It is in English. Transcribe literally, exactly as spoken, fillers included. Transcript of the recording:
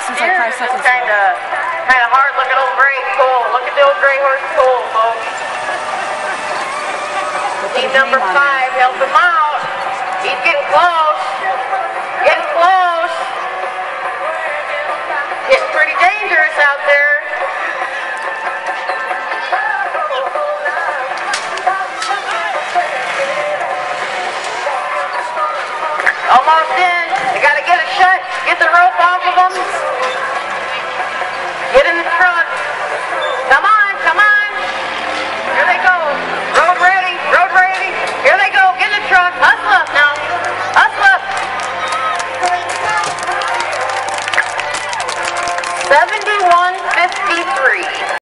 seems like five seconds. Kind of, kind of hard. Look at old gray pull. Look at the old gray horse pull, folks. Team number five, help him out. He's getting close. Getting close. Getting pretty dangerous out there. Almost in. They got to get a shut. Get the rope off of them. Get in the truck.